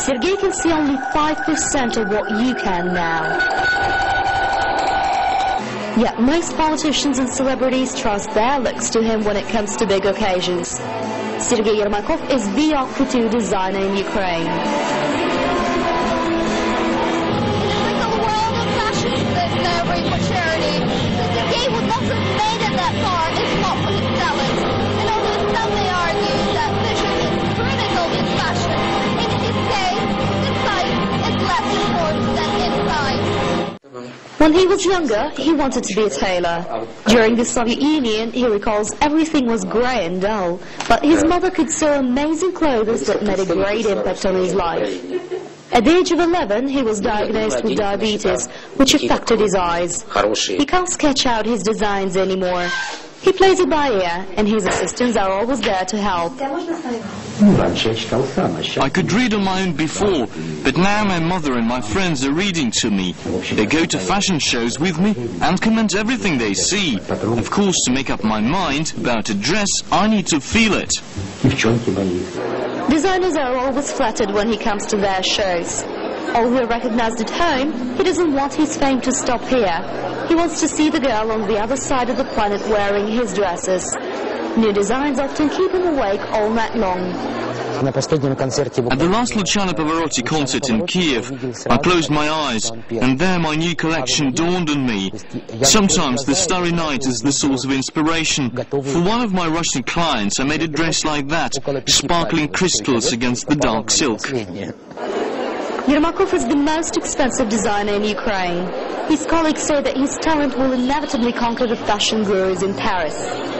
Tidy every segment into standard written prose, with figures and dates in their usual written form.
Sergei can see only 5% of what you can now. Yet most politicians and celebrities trust their looks to him when it comes to big occasions. Sergei Yermakov is the couture designer in Ukraine. There's a world of fashion that's delivering for charity. Sergei would not have made it that far if not for his talent. And although some may argue that vision is critical in fashion, in his case, the sight is less important than inside. When he was younger, he wanted to be a tailor. During the Soviet Union, he recalls everything was grey and dull, but his mother could sew amazing clothes that made a great impact on his life. At the age of 11, he was diagnosed with diabetes, which affected his eyes. He can't sketch out his designs anymore. He plays it by ear, and his assistants are always there to help. I could read on my own before, but now my mother and my friends are reading to me. They go to fashion shows with me and comment everything they see. Of course, to make up my mind about a dress, I need to feel it. Designers are always flattered when he comes to their shows. Although recognized at home, he doesn't want his fame to stop here. He wants to see the girl on the other side of the planet wearing his dresses. New designs often keep him awake all night long. At the last Luciano Pavarotti concert in Kiev, I closed my eyes, and there my new collection dawned on me. Sometimes the starry night is the source of inspiration. For one of my Russian clients, I made a dress like that, sparkling crystals against the dark silk. Yermakov is the most expensive designer in Ukraine. His colleagues say that his talent will inevitably conquer the fashion gurus in Paris.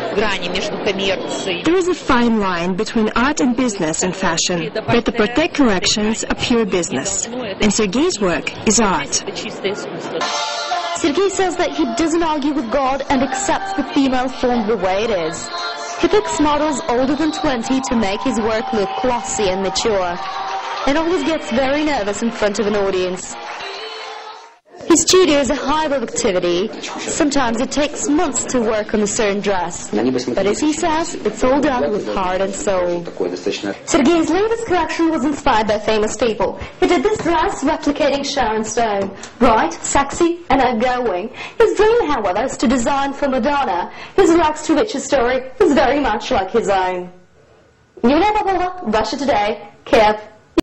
There is a fine line between art and business in fashion, but the Protect collections are pure business, and Sergei's work is art. Sergei says that he doesn't argue with God and accepts the female form the way it is. He picks models older than 20 to make his work look classy and mature, and always gets very nervous in front of an audience. His studio is a hive of activity. Sometimes it takes months to work on a certain dress, but as he says, it's all done with heart and soul. Sergei's latest collection was inspired by famous people. He did this dress replicating Sharon Stone, bright, sexy, and outgoing. His dream, however, is to design for Madonna. His rags to riches story is very much like his own. Yulia Popova, Russia Today, Kiev.